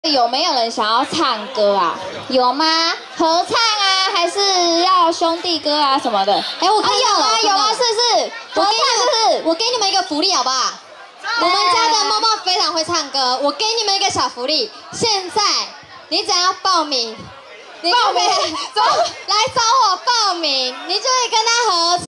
有没有人想要唱歌啊？有吗？合唱啊，还是要兄弟歌啊什么的？哎，我看有啊，有啊，是不是？合唱是不是？ 我给你们一个福利好不好？我们家的梦梦非常会唱歌，我给你们一个小福利。现在你只要报名，来找我报名，你就会跟他合唱。